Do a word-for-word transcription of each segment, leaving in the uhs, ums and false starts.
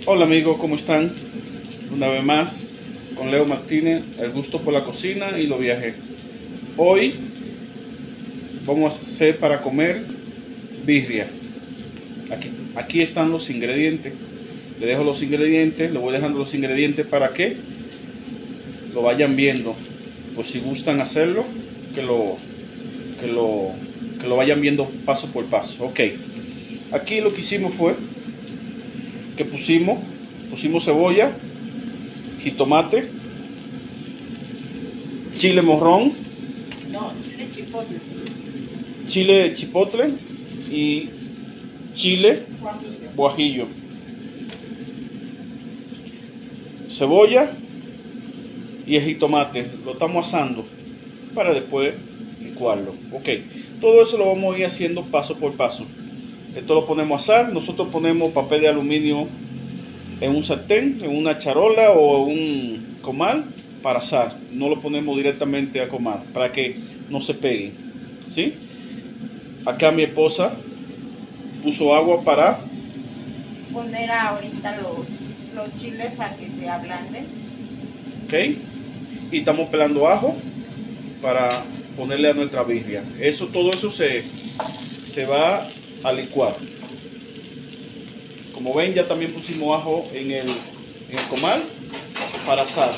Hola amigos, ¿cómo están? Una vez más con Leo Martínez, el gusto por la cocina y los viajes. Hoy vamos a hacer para comer birria. Aquí, aquí están los ingredientes. Le dejo los ingredientes, le voy dejando los ingredientes para que lo vayan viendo. Por si gustan hacerlo, que lo, que lo, que lo vayan viendo paso por paso. Ok, aquí lo que hicimos fue que pusimos, pusimos cebolla, jitomate, chile morrón, No, chile chipotle. chile chipotle y chile Guajillo. guajillo. Cebolla y el jitomate. Lo estamos asando para después licuarlo. Ok, todo eso lo vamos a ir haciendo paso por paso. Esto lo ponemos a asar. Nosotros ponemos papel de aluminio en un sartén, en una charola o un comal para asar. No lo ponemos directamente a comal para que no se pegue, ¿sí? Acá mi esposa puso agua para Poner ahorita los, los chiles a que se ablanden. ok, y estamos pelando ajo para ponerle a nuestra birria. Eso, todo eso se, se va a licuar. Como ven, ya también pusimos ajo en el, en el comal para asar.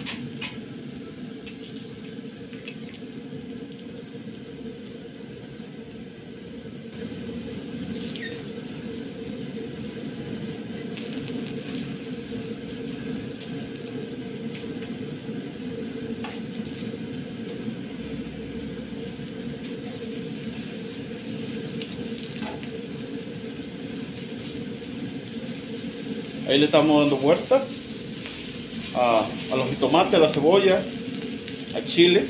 Ahí le estamos dando vuelta a, a los jitomates, a la cebolla, al chile.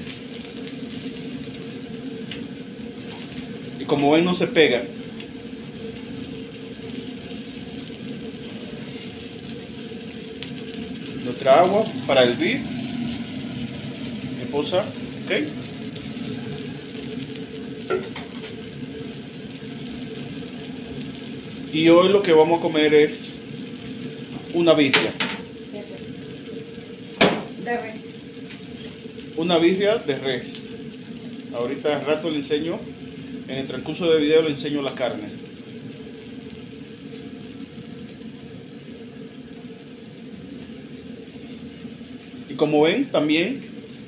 Y como ven, no se pega. Nuestra agua para hervir. Mi esposa, ok. Y hoy lo que vamos a comer es una birria. De res. Una birria de res. Ahorita al rato le enseño, en el transcurso del video le enseño la carne. Y como ven, también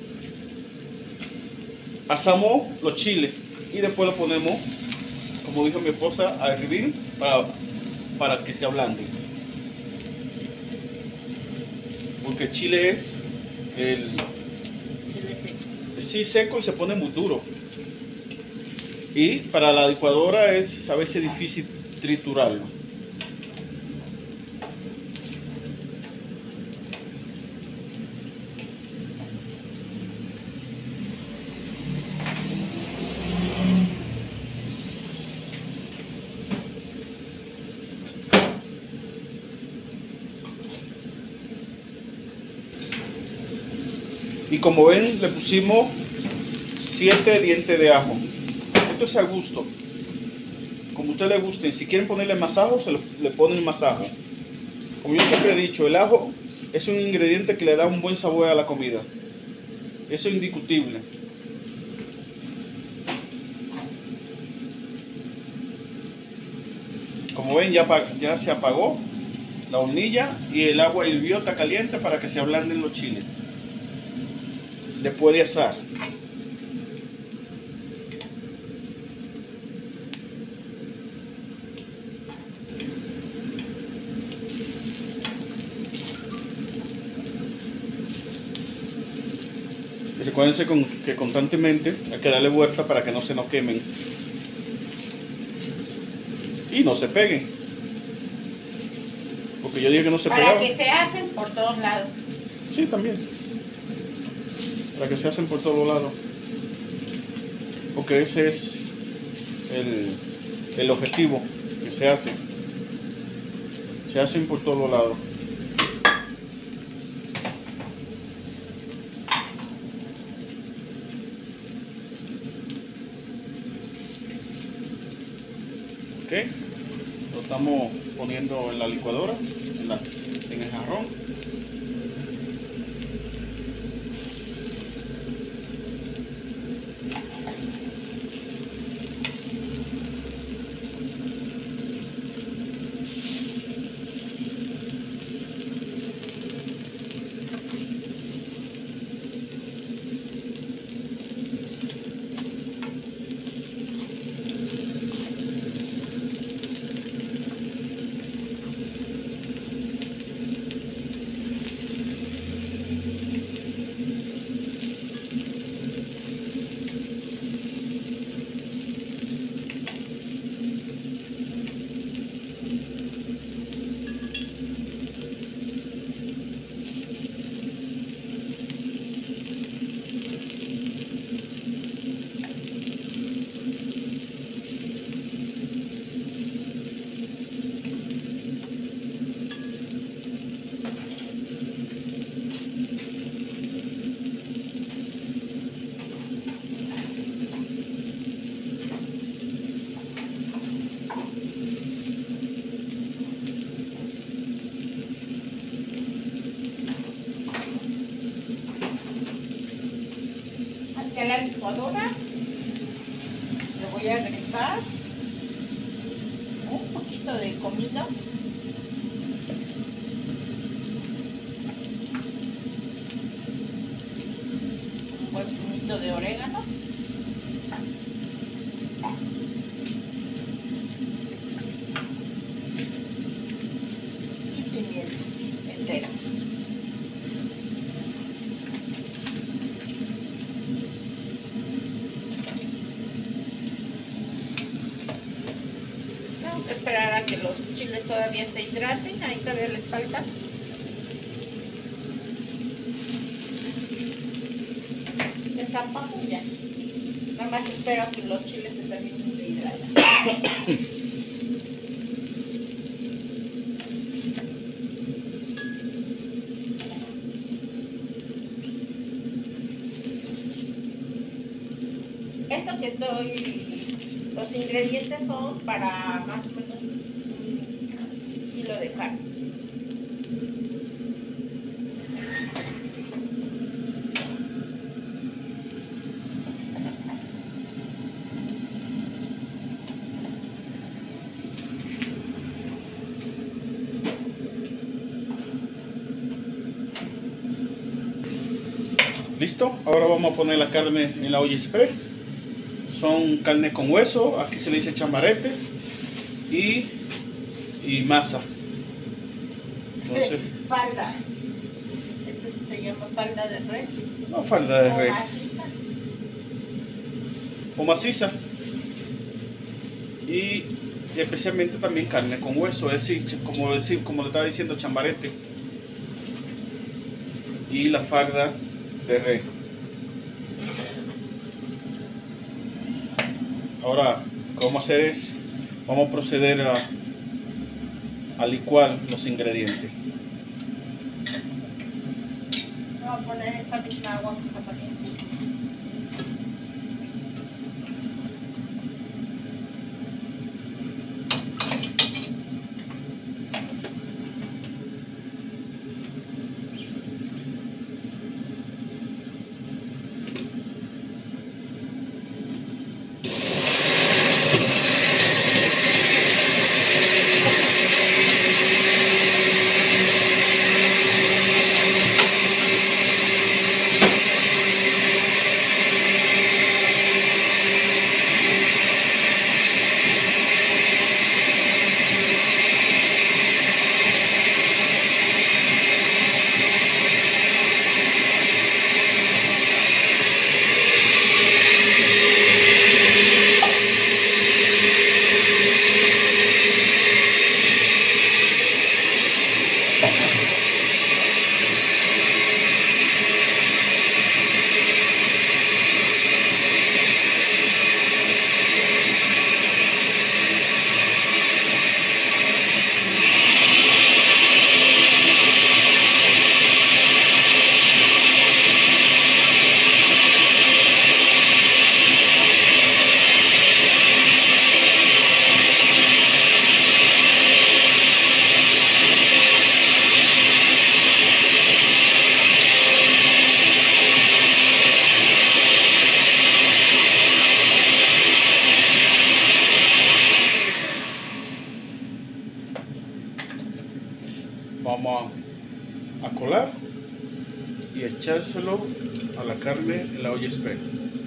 asamos los chiles y después lo ponemos, como dijo mi esposa, a hervir para, para que se ablanden. Porque el chile es el Chile seco. sí seco y se pone muy duro. Y para la licuadora es a veces difícil triturarlo. Y como ven, le pusimos siete dientes de ajo. Esto es a gusto. Como a ustedes les gusten. Si quieren ponerle más ajo, se lo, le ponen más ajo. Como yo siempre he dicho, el ajo es un ingrediente que le da un buen sabor a la comida. Eso es indiscutible. Como ven, ya, ya se apagó la hornilla y el agua hirvió, está caliente para que se ablanden los chiles. Después de asar. Y recuérdense con, que constantemente hay que darle vuelta para que no se nos quemen y no se peguen. Porque yo dije que no se Para pegaban. que se hacen por todos lados. Sí, también. Para que se hacen por todos lados. Porque ese es el, el objetivo, que se hacen. Se hacen por todos lados. Ok, lo estamos poniendo en la licuadora, en, la, en el jarrón. A la licuadora le voy a agregar un poquito de comino, un buen puñito de orégano y pimienta entera. Esperar a que los chiles todavía se hidraten, ahí todavía les falta. Desapamos ya. Nada más espero a que los chiles se terminen de hidratar. Esto que estoy... Los ingredientes son para más o menos un kilo de carne. Listo, ahora vamos a poner la carne en la olla express. Son carne con hueso, aquí se le dice chambarete y, y masa. Entonces, falda. Esto se llama falda de res. No, falda de o res. Maciza. O maciza. Y, y especialmente también carne con hueso, es decir, como, decir, como le estaba diciendo, chambarete. Y la falda de res. Ahora, lo que vamos a hacer es, vamos a proceder a, a licuar los ingredientes. Voy a poner esta misma agua que está poniendo. vamos a, a colar y echárselo a la carne en la olla express.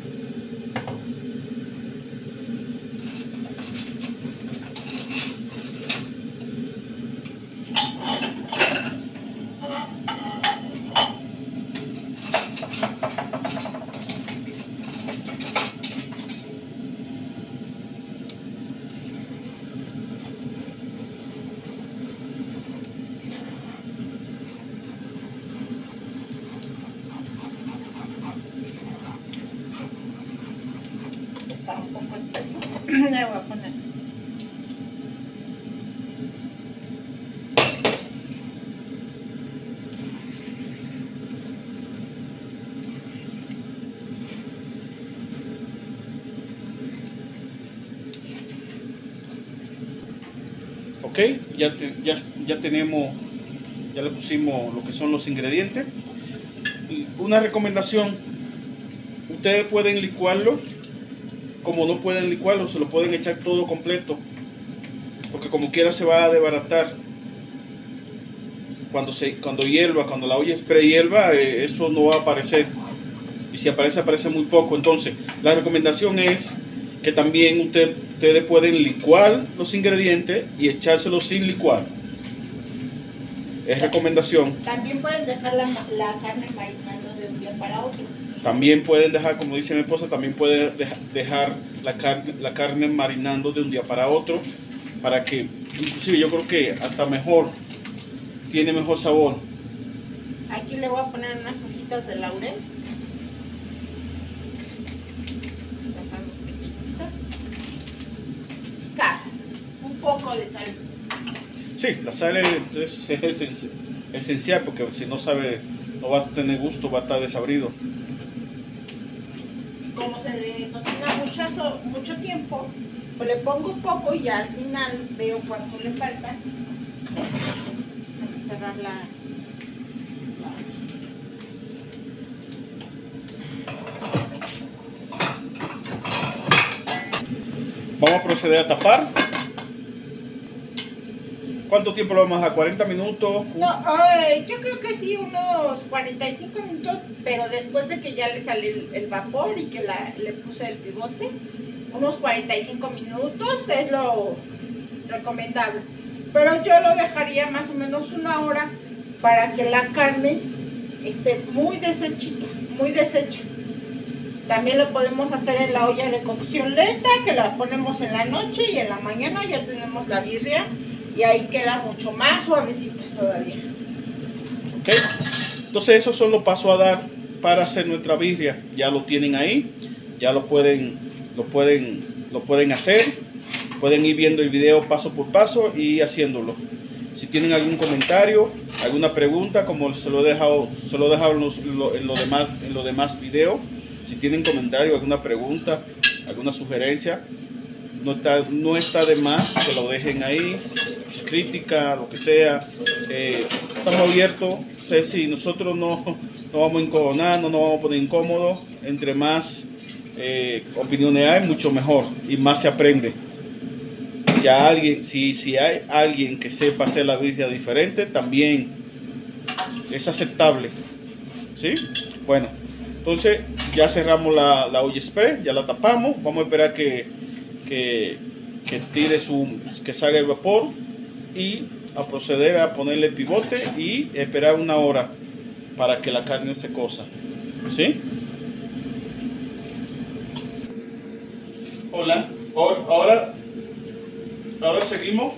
Está un poco espeso. Le voy a poner esto. Ok, ya, te, ya, ya tenemos, ya le pusimos lo que son los ingredientes. Y una recomendación, ustedes pueden licuarlo, como no pueden licuarlo, se lo pueden echar todo completo, porque como quiera se va a desbaratar. Cuando, se, cuando hierva, cuando la olla express hierva, eh, eso no va a aparecer, y si aparece, aparece muy poco. Entonces, la recomendación es que también usted, ustedes pueden licuar los ingredientes y echárselos sin licuar. Es recomendación. También pueden dejar la, la carne marinando de un día para otro. También pueden dejar, como dice mi esposa, también pueden dejar la carne, la carne marinando de un día para otro, para que, inclusive yo creo que hasta mejor, tiene mejor sabor. Aquí le voy a poner unas hojitas de laurel. Y sal. Un poco de sal. Sí, la sal es, es, es esencial, porque si no sabe, no va a tener gusto, va a estar desabrido. Como se cocina mucho, mucho tiempo, pues le pongo poco y ya al final veo cuánto le falta. Vamos a cerrar la, la... Vamos a proceder a tapar. ¿Cuánto tiempo lo vamos a dejar? ¿cuarenta minutos? No, ay, yo creo que sí, unos cuarenta y cinco minutos, pero después de que ya le sale el, el vapor y que la, le puse el pivote, unos cuarenta y cinco minutos es lo recomendable. Pero yo lo dejaría más o menos una hora para que la carne esté muy deshechita, muy deshecha. También lo podemos hacer en la olla de cocción lenta, que la ponemos en la noche y en la mañana ya tenemos la birria. Y ahí queda mucho más suavecita todavía. Ok, entonces esos son los pasos a dar para hacer nuestra birria. Ya lo tienen ahí, ya lo pueden, lo pueden, lo pueden hacer. Pueden ir viendo el video paso por paso y haciéndolo. Si tienen algún comentario, alguna pregunta, como se lo he dejado, se lo he dejado en los, lo, en los demás, en los demás videos. Si tienen comentario, alguna pregunta, alguna sugerencia, no está, no está de más que lo dejen ahí. Crítica, lo que sea, eh, estamos abiertos. Sé si nosotros no, no vamos a encojonar, no nos vamos a poner incómodos. Entre más eh, opiniones hay, mucho mejor y más se aprende. Si hay alguien, si, si hay alguien que sepa hacer la birria diferente, también es aceptable. ¿Sí? Bueno, entonces ya cerramos la, la olla express, ya la tapamos. Vamos a esperar que, que, que tire su, que salga el vapor, y a proceder a ponerle pivote y esperar una hora para que la carne se cosa. ¿Sí? Hola, ahora, ahora seguimos.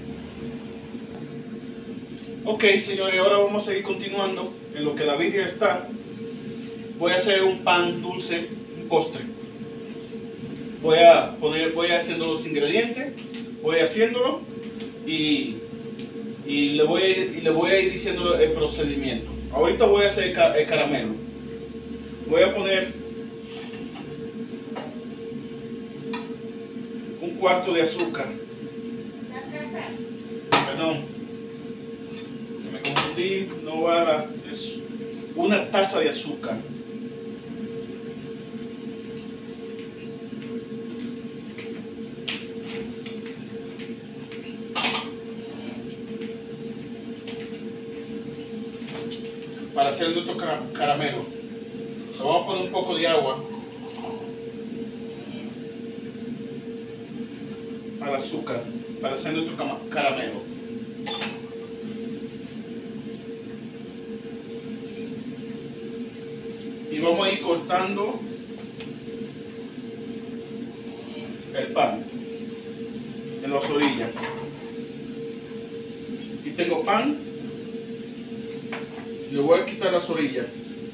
Ok, señores, ahora vamos a seguir continuando en lo que la birria está. Voy a hacer un pan dulce, un postre. Voy a poner, voy haciendo los ingredientes, voy haciéndolo. Y, y, le voy a ir, y le voy a ir diciendo el procedimiento. Ahorita voy a hacer el, el caramelo. Voy a poner un cuarto de azúcar. Perdón, me confundí. No va a la, es una taza de azúcar. para hacer nuestro caramelo. So, vamos a poner un poco de agua al azúcar para hacer nuestro caramelo. Y vamos a ir cortando el pan en las orillas. Y tengo pan, le voy a quitar las orillas.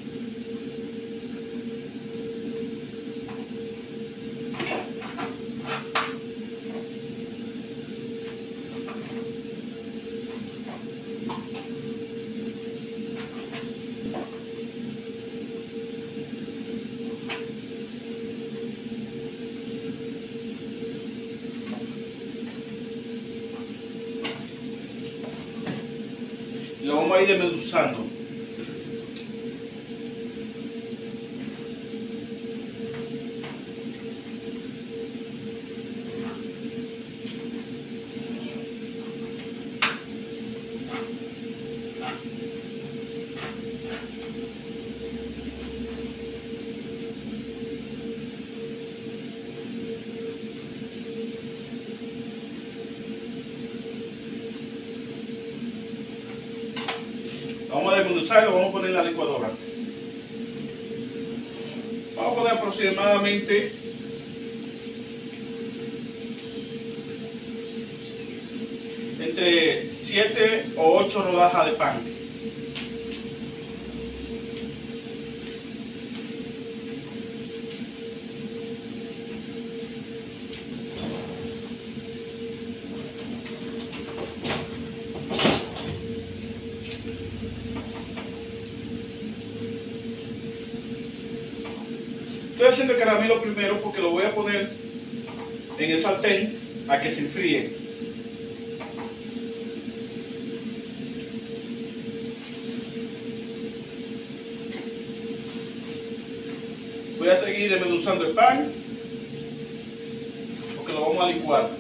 Lo vamos a ir desmenuzando. Vamos a desmenuzar y lo vamos a poner en la licuadora. Vamos a poner aproximadamente entre siete o ocho rodajas de pan. Estoy haciendo el caramelo primero porque lo voy a poner en el sartén a que se enfríe. Voy a seguir desmenuzando el pan porque lo vamos a licuar.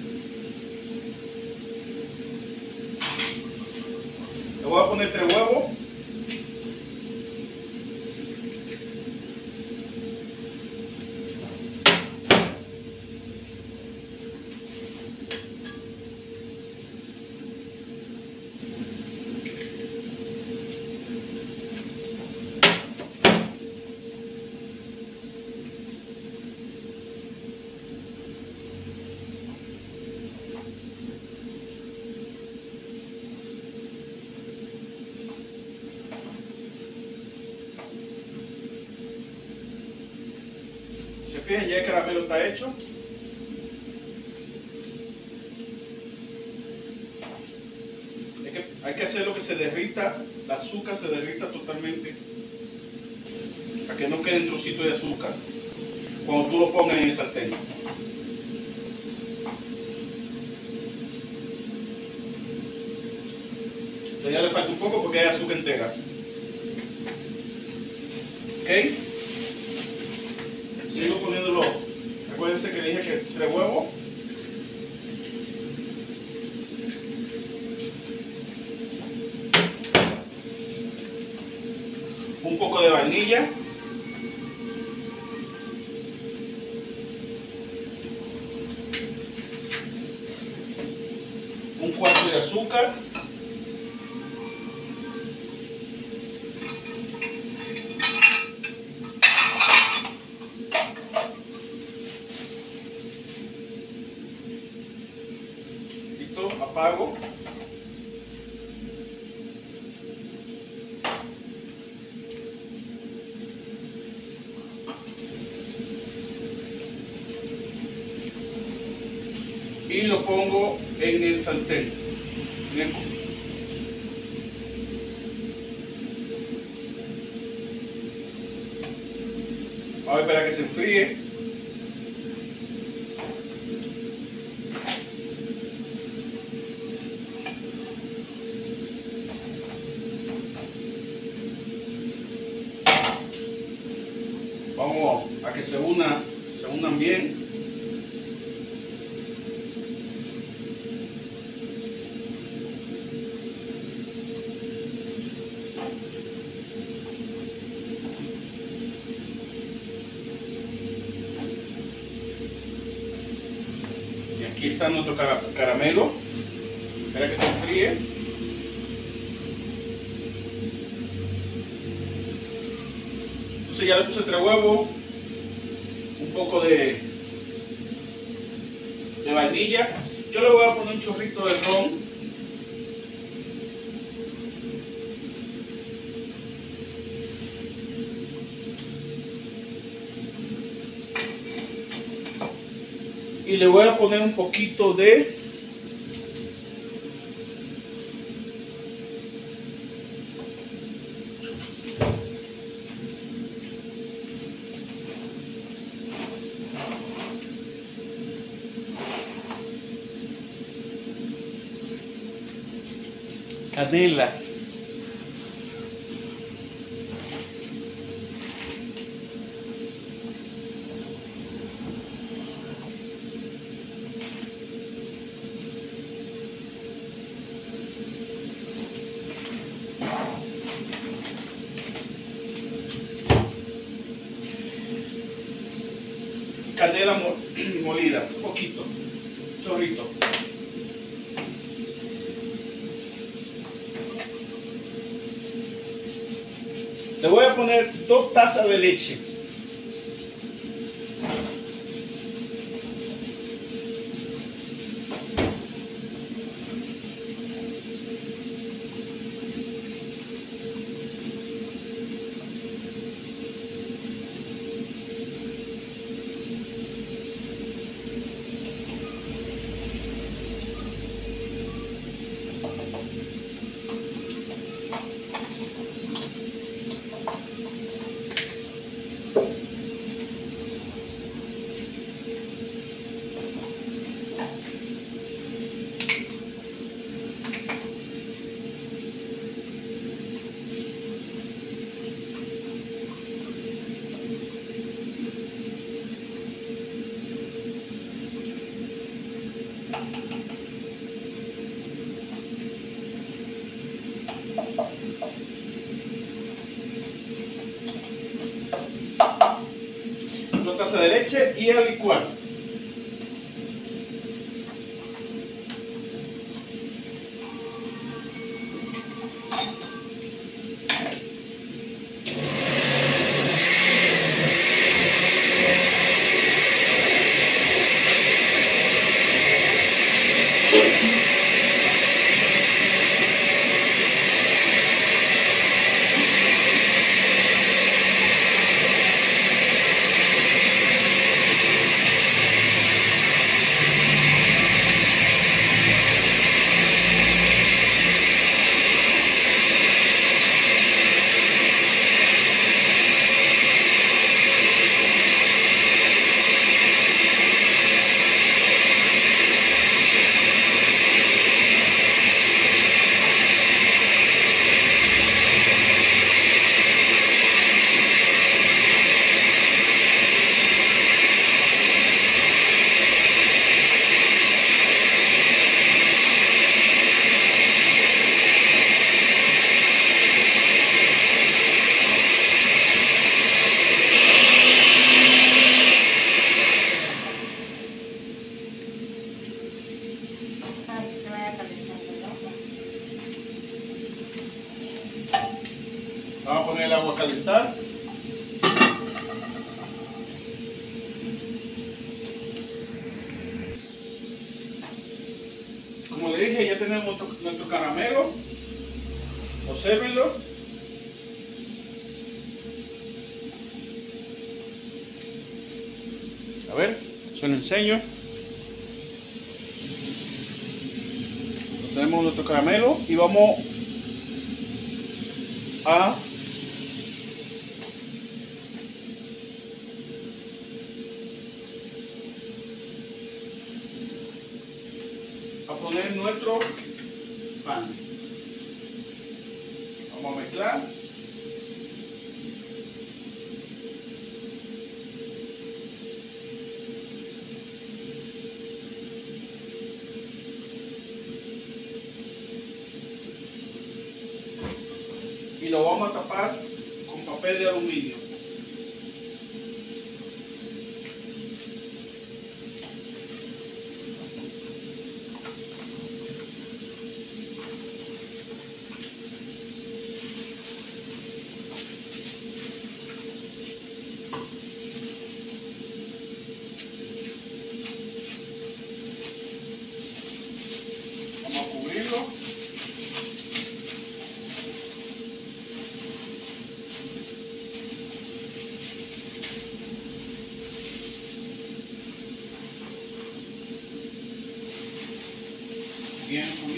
Le voy a poner tres huevos. Se fijan, ya el caramelo está hecho. Hay que, hay que hacer lo que se derrita, el azúcar se derrita totalmente, para que no queden trocitos de azúcar cuando tú lo pongas en el sartén. Entonces ya le falta un poco porque hay azúcar entera. ¿Ok? Sigo poniéndolo. Acuérdense que dije que tres huevos. Un poco de vainilla. Un cuarto de azúcar. Apago. Y lo pongo en el sartén. Bien. Vamos a esperar a que se enfríe. Vamos a que se una, se unan bien. Aquí está nuestro cara caramelo. Espera que se enfríe. Entonces ya le puse tres huevos, un poco de, de vainilla. Yo le voy a poner un chorrito de ron. Y le voy a poner un poquito de canela. Canela mo molida, un poquito, chorrito. Le voy a poner dos tazas de leche. Una taza de leche y a licuar. Vamos a poner el agua a calentar. Como le dije, ya tenemos nuestro, nuestro caramelo. Obsérvenlo. A ver, se lo enseño. Tenemos nuestro caramelo y vamos a a poner nuestro pan. Vamos a mezclar. Y lo vamos a tapar con papel de aluminio.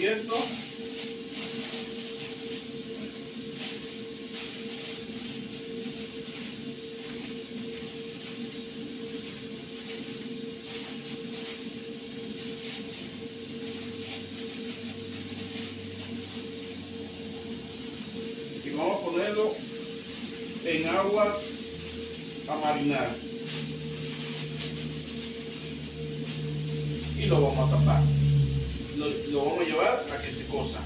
abierto. Y vamos a ponerlo en agua a marinar. Y lo vamos a tapar. Lo, lo vamos a llevar a que se cosa.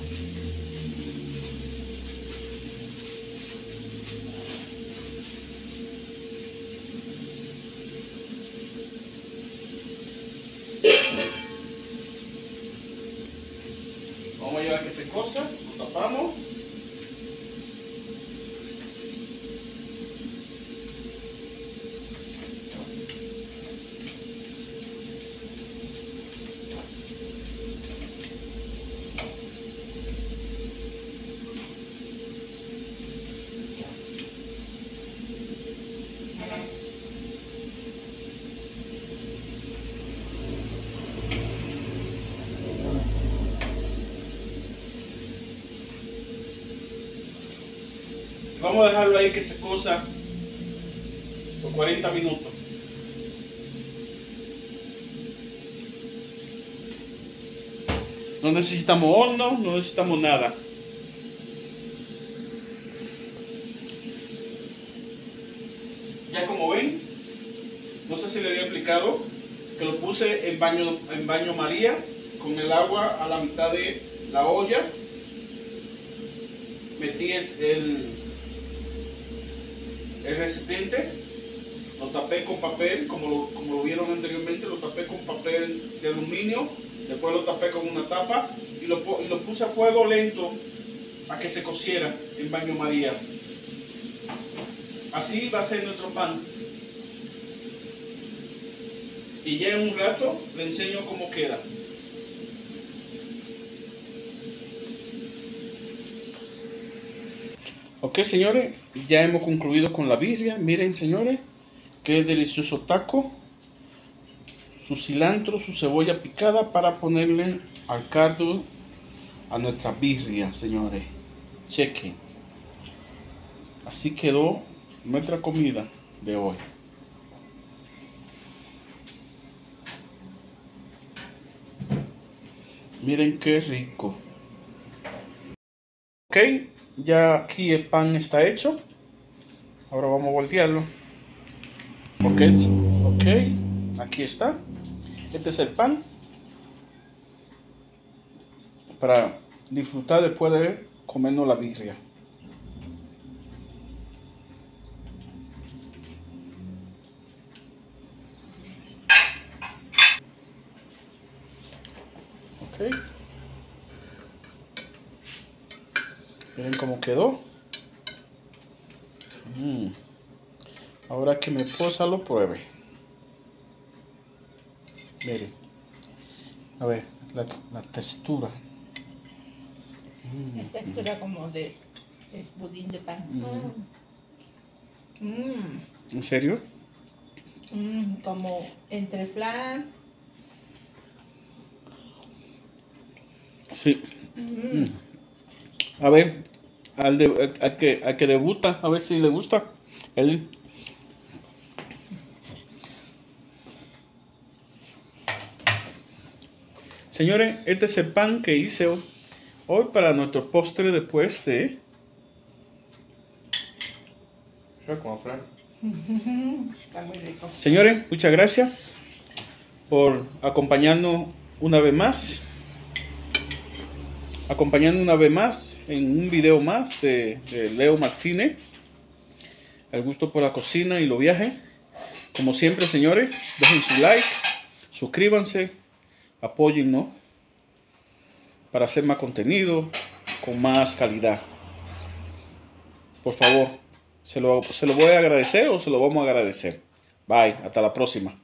Vamos a llevar a que se cosa, lo tapamos. Vamos a dejarlo ahí que se cosa por cuarenta minutos. No necesitamos horno, no necesitamos nada. Ya como ven, no sé si le había explicado que lo puse en baño, en baño María con el agua a la mitad de la olla. Metí el el recipiente, lo tapé con papel, como lo, como lo vieron anteriormente, lo tapé con papel de aluminio, después lo tapé con una tapa y lo, y lo puse a fuego lento a que se cociera en baño María. Así va a ser nuestro pan. Y ya en un rato le enseño cómo queda. Ok, señores, ya hemos concluido con la birria. Miren, señores, qué delicioso taco. Su cilantro, su cebolla picada para ponerle al caldo a nuestra birria, señores. Chequen. Así quedó nuestra comida de hoy. Miren qué rico. Ok. Ya aquí el pan está hecho. Ahora vamos a voltearlo. Ok, ok, aquí está. Este es el pan. Para disfrutar después de comernos la birria. Ok. Miren cómo quedó. Mm. Ahora que mi esposa lo pruebe. Miren. A ver, la, la textura. Mm. Es textura como de es budín de pan. Mm. Mm. ¿En serio? Mm, como entre flan. Sí. Mm. Mm. A ver, al, de, al, que, al que debuta, a ver si le gusta. Él. Señores, este es el pan que hice hoy, hoy para nuestro postre después de... Está muy rico. Señores, muchas gracias por acompañarnos una vez más. Acompañando una vez más en un video más de, de Leo Martínez, el gusto por la cocina y los viajes. Como siempre, señores, dejen su like, suscríbanse, apóyennos para hacer más contenido con más calidad. Por favor, se lo, se lo voy a agradecer o se lo vamos a agradecer. Bye, hasta la próxima.